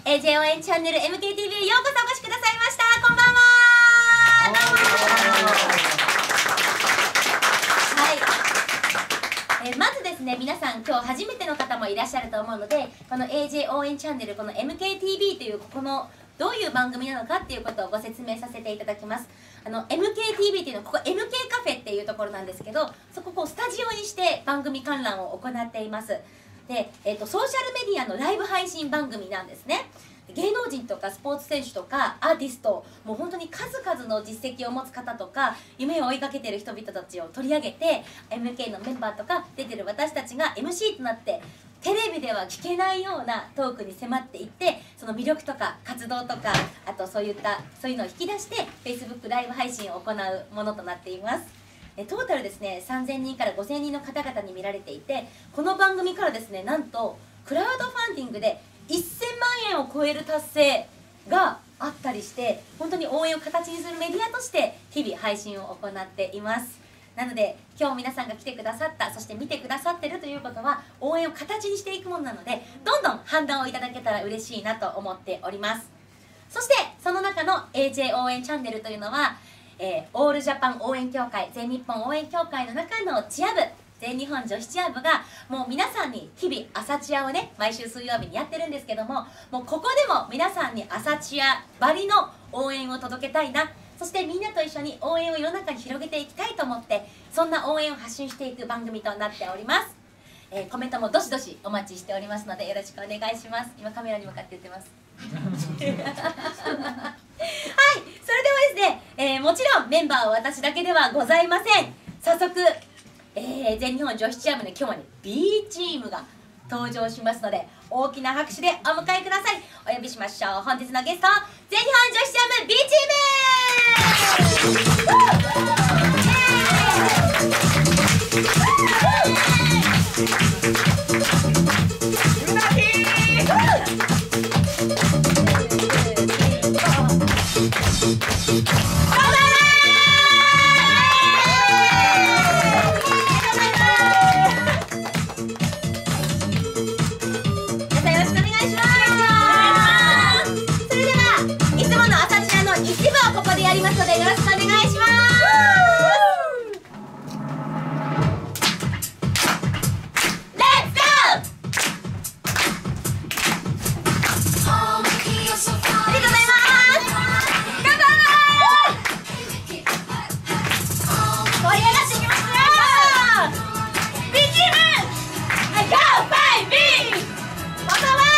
AJ 応援チャンネル MKTV へようこそお越しくださいました。こんばんは。はい、まずですね、皆さん今日初めての方もいらっしゃると思うので、この AJ 応援チャンネル、この MKTV というここのどういう番組なのかっていうことをご説明させていただきます。MKTV っていうのはここ MK カフェっていうところなんですけど、そこをスタジオにして番組観覧を行っています。で、ソーシャルメディアのライブ配信番組なんですね。芸能人とかスポーツ選手とかアーティスト、もう本当に数々の実績を持つ方とか夢を追いかけている人々たちを取り上げて、 MK のメンバーとか出てる私たちが MC となってテレビでは聞けないようなトークに迫っていって、その魅力とか活動とか、あとそういうのを引き出して Facebook ライブ配信を行うものとなっています。トータルですね、3000人から5000人の方々に見られていて、この番組からですね、なんとクラウドファンディングで1000万円を超える達成があったりして、本当に応援を形にするメディアとして日々配信を行っています。なので今日皆さんが来てくださった、そして見てくださってるということは応援を形にしていくものなので、どんどん判断をいただけたら嬉しいなと思っております。そしてその中の AJ 応援チャンネルというのは、オールジャパン応援協会、全日本応援協会の中のチア部、全日本女子チア部がもう皆さんに日々朝チアをね、毎週水曜日にやってるんですけども、もうここでも皆さんに朝チアばりの応援を届けたいな、そしてみんなと一緒に応援を世の中に広げていきたいと思って、そんな応援を発信していく番組となっております。コメントもどしどしお待ちしておりますのでよろしくお願いします。今カメラに向かって言ってますはい、それではですね、もちろんメンバーは私だけではございません。早速、全日本女子チア部の今日はね B チームが登場しますので、大きな拍手でお迎えください。お呼びしましょう。本日のゲスト、全日本女子チア部 B チやりますのでよろしくお願いします。レッツゴー。ありがとうございます。頑張ろう。盛り上がっていきますよ。B チーム Go by B。 または